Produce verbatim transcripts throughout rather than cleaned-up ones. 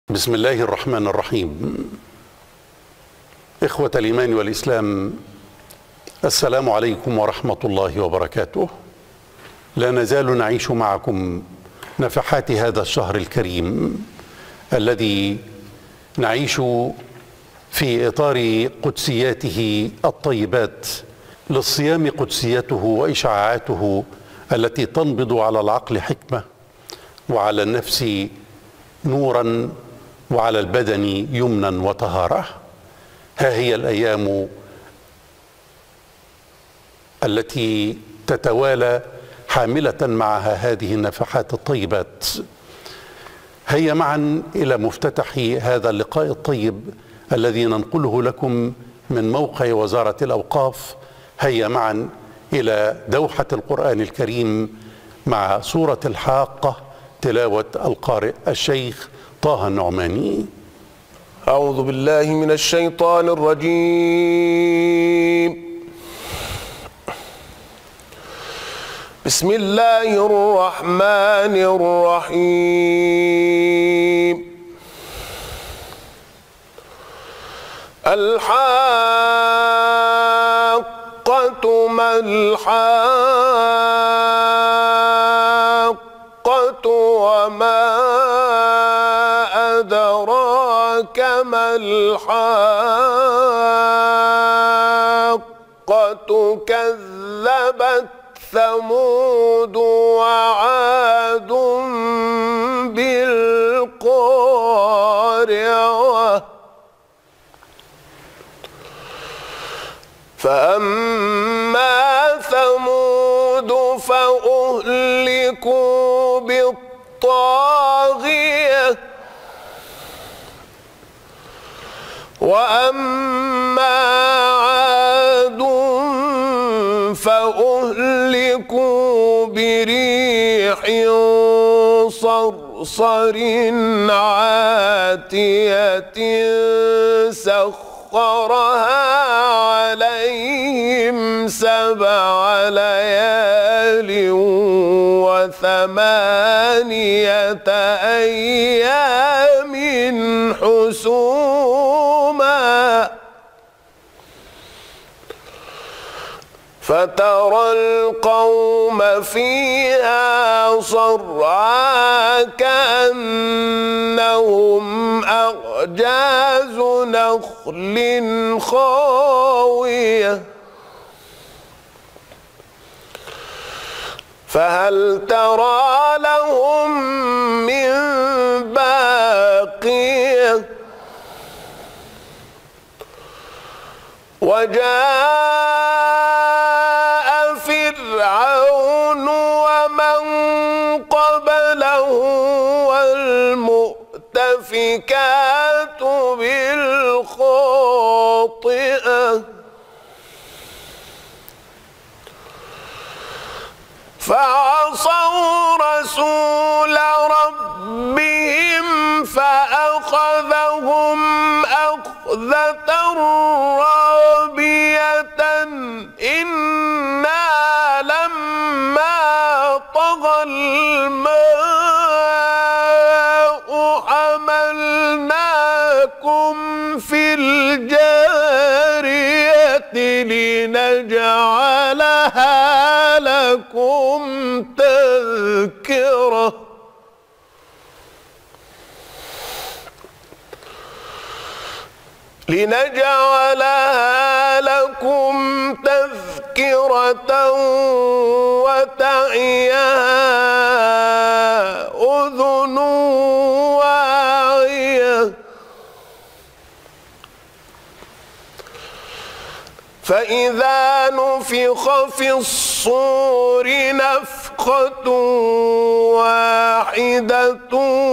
بسم الله الرحمن الرحيم. إخوة الإيمان والإسلام، السلام عليكم ورحمة الله وبركاته. لا نزال نعيش معكم نفحات هذا الشهر الكريم الذي نعيش في إطار قدسياته الطيبات. للصيام قدسيته وإشعاعاته التي تنبض على العقل حكمة، وعلى النفس نورا، وعلى البدن يمنا وطهارة. ها هي الأيام التي تتوالى حاملة معها هذه النفحات الطيبات. هيا معا إلى مفتتح هذا اللقاء الطيب الذي ننقله لكم من موقع وزارة الأوقاف. هيا معا إلى دوحة القرآن الكريم مع سورة الحاقة، تلاوة القارئ الشيخ طه النعماني. أعوذ بالله من الشيطان الرجيم. بسم الله الرحمن الرحيم. الحاقة ما الحاقة وما أدراك ما الحاقة. كذبت ثمود وعاد بالقارعة. فأما ثمود فأهلكوا بالطاغية، وأما عاد فأهلكوا بريح صرصر عاتية سخرها عليهم سبع ليال وثمانية أيام حسوما. فترى القوم فيها صرعى كأنهم أعجاز نخل خاوية. فهل ترى لهم من باقية. وجاء فرعون ومن قبله والمؤتفكات بالخاطئة. فعصوا رسول ربهم فأخذهم أخذة رابية. إنا لما طغى الماء حملناكم في الجارية لنجعلها لكم تذكرة. لنجعلها لكم تذكرة وتعيها أذن واعية. فإذا نفخ في الصور نفخة واحدة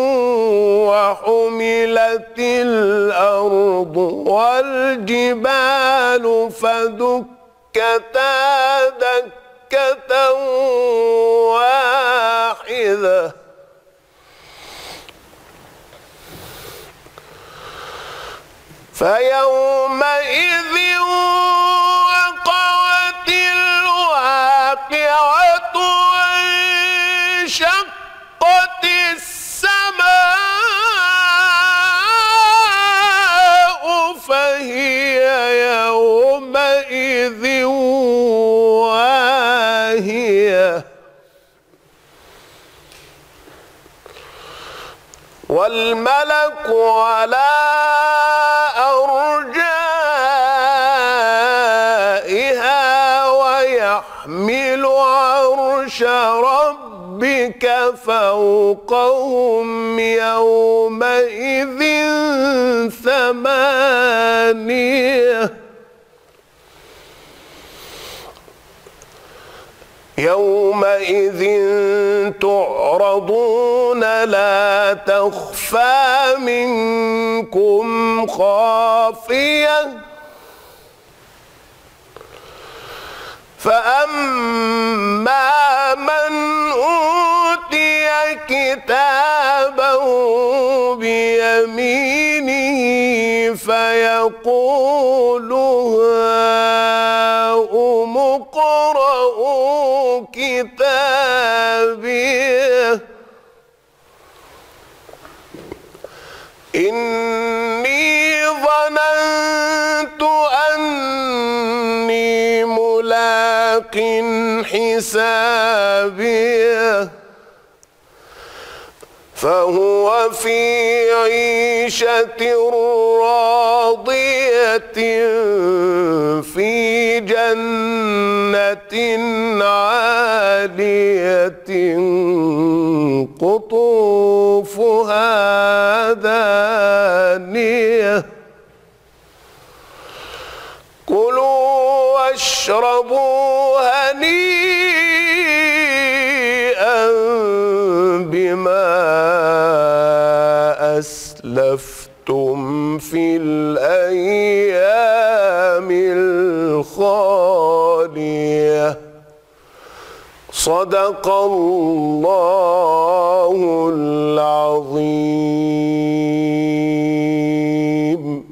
وحملت الأرض والجبال فدكتا دكة واحدة. فيومئذ وقعت الواقعة وانشقت السماء والملك على أرجائها ويحمل عرش ربك فوقهم يومئذ ثمانية يومئذ تعرضون لا تخفى منكم خافية فأما من أوتي كتابه بيمينه فيقول هاؤم اقرءوا كتابيه إني ظننت أني ملاق حسابيه فهو في عيشة راضية في جنة عالية قطوفها دانية كلوا واشربوا هنيئا بما أسلفتم في الأيام الخالية صدق الله العظيم.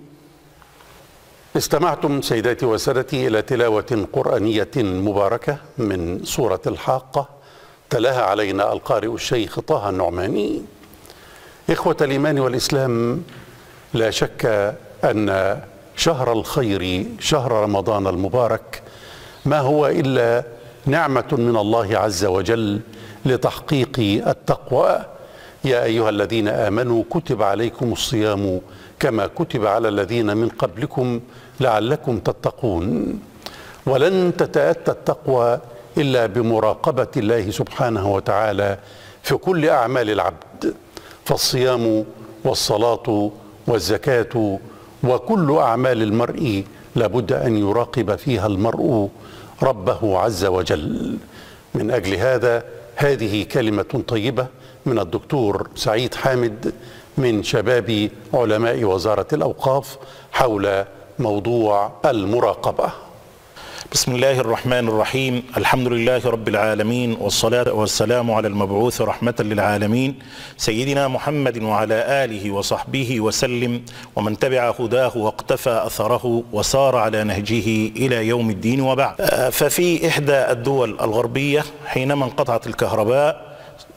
استمعتم سيداتي وسادتي إلى تلاوة قرآنية مباركة من سورة الحاقة تلاها علينا القارئ الشيخ طه النعماني. إخوة الإيمان والإسلام، لا شك أن شهر الخير شهر رمضان المبارك ما هو إلا نعمة من الله عز وجل لتحقيق التقوى. يا أيها الذين آمنوا كتب عليكم الصيام كما كتب على الذين من قبلكم لعلكم تتقون. ولن تتأتى التقوى إلا بمراقبة الله سبحانه وتعالى في كل أعمال العبد، فالصيام والصلاة والزكاة وكل أعمال المرء لابد أن يراقب فيها المرء ربه عز وجل. من أجل هذا هذه كلمة طيبة من الدكتور سعيد حامد من شباب علماء وزارة الأوقاف حول موضوع المراقبة. بسم الله الرحمن الرحيم. الحمد لله رب العالمين، والصلاة والسلام على المبعوث رحمة للعالمين سيدنا محمد وعلى آله وصحبه وسلم، ومن تبع هداه واقتفى أثره وسار على نهجه إلى يوم الدين، وبعد. ففي إحدى الدول الغربية حينما انقطعت الكهرباء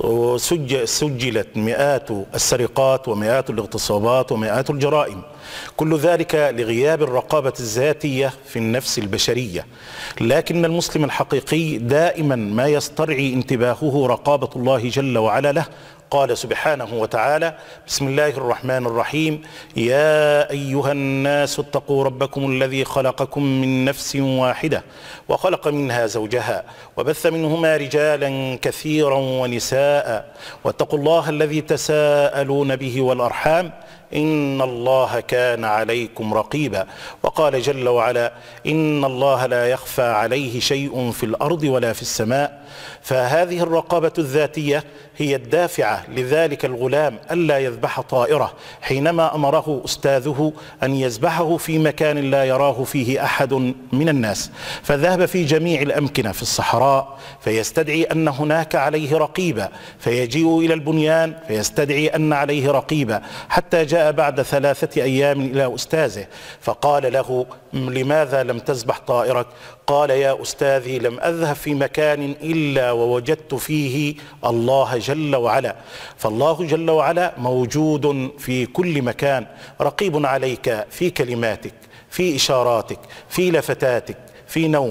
سجلت مئات السرقات ومئات الاغتصابات ومئات الجرائم، كل ذلك لغياب الرقابة الذاتية في النفس البشرية. لكن المسلم الحقيقي دائما ما يسترعي انتباهه رقابة الله جل وعلا له. قال سبحانه وتعالى: بسم الله الرحمن الرحيم: يا أيها الناس اتقوا ربكم الذي خلقكم من نفس واحدة وخلق منها زوجها وبث منهما رجالا كثيرا ونساء واتقوا الله الذي تساءلون به والأرحام إن الله كان عليكم رقيبا. وقال جل وعلا: إن الله لا يخفى عليه شيء في الأرض ولا في السماء. فهذه الرقابة الذاتية هي الدافعة لذلك الغلام ألا يذبح طائره حينما أمره أستاذه أن يذبحه في مكان لا يراه فيه أحد من الناس، فذهب في جميع الأمكنة في الصحراء فيستدعي أن هناك عليه رقيبة، فيجيء إلى البنيان فيستدعي أن عليه رقيبة، حتى جاء بعد ثلاثة أيام إلى أستاذه فقال له: لماذا لم تذبح طائرك؟ قال: يا أستاذي، لم أذهب في مكان إلا ووجدت فيه الله جل وعلا. فالله جل وعلا موجود في كل مكان، رقيب عليك في كلماتك، في إشاراتك، في لفتاتك، في نومك،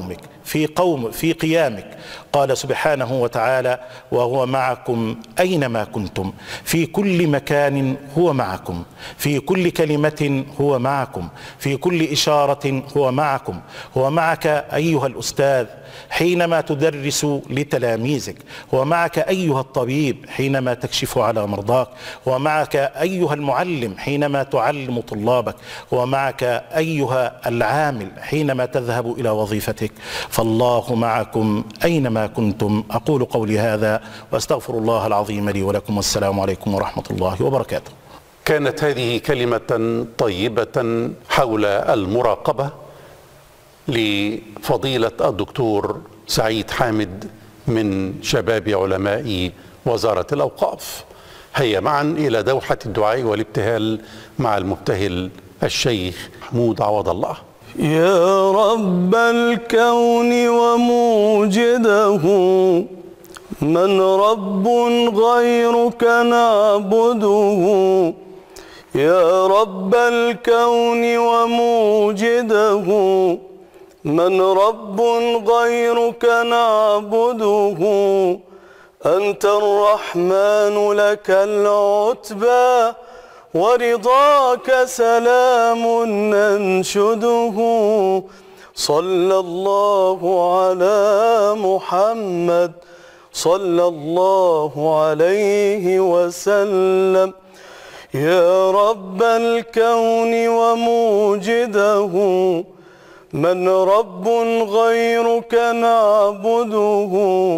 في قوم في قيامك. قال سبحانه وتعالى: وهو معكم أينما كنتم، في كل مكان هو معكم، في كل كلمة هو معكم، في كل إشارة هو معكم. هو معك أيها الأستاذ حينما تدرس لتلاميذك، هو معك أيها الطبيب حينما تكشف على مرضاك، هو معك أيها المعلم حينما تعلم طلابك، هو معك أيها العامل حينما تذهب إلى وظيفتك. فالله معكم أينما كنتم. أقول قولي هذا وأستغفر الله العظيم لي ولكم، والسلام عليكم ورحمة الله وبركاته. كانت هذه كلمة طيبة حول المراقبة لفضيلة الدكتور سعيد حامد من شباب علماء وزارة الأوقاف. هيا معا إلى دوحة الدعاء والابتهال مع المبتهل الشيخ محمود عوض الله. يا رب الكون وموجده، من رب غيرك نعبده. يا رب الكون وموجده، من رب غيرك نعبده. أنت الرحمن لك العتبى، ورضاك سلام ننشده. صلى الله على محمد، صلى الله عليه وسلم. يا رب الكون وموجده، من رب غيرك نعبده.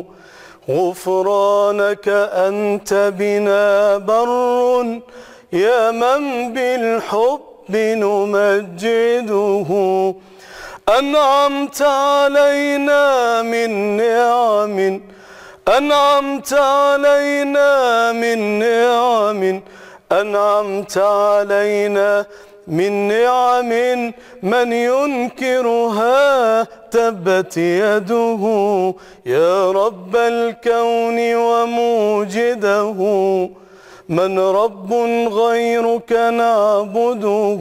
غفرانك أنت بنا بر، يا من بالحب نمجده. أنعمت علينا من نعم، أنعمت علينا من نعم، أنعمت علينا من نعم، من ينكرها تبت يده. يا رب الكون وموجده، من رب غيرك نعبده.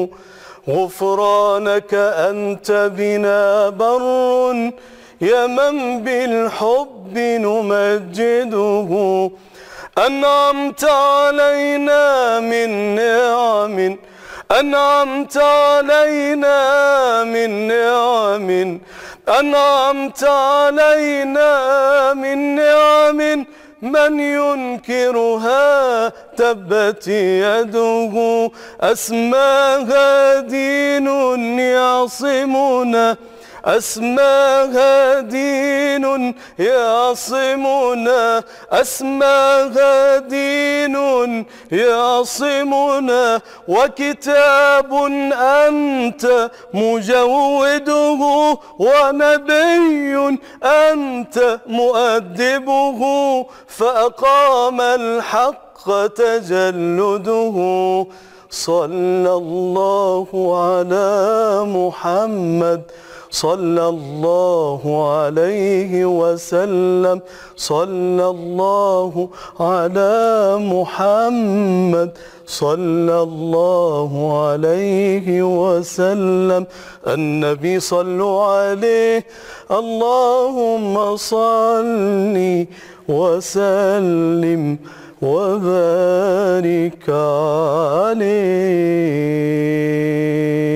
غفرانك أنت بنا بر، يا من بالحب نمجده. أنعمت علينا من نعم، أنعمت علينا من نعم، أنعمت علينا من نعم، من ينكرها تبت يده. أسماها دين يعصمنا، أسماها دين يعصمنا، أسماها دين يعصمنا. وكتاب أنت مجوده، ونبي أنت مؤدبه. فأقام الحق تجلده. صلى الله على محمد، صلى الله عليه وسلم. صلى الله على محمد، صلى الله عليه وسلم. النبي صلوا عليه، اللهم صل وسلم وبارك عليه.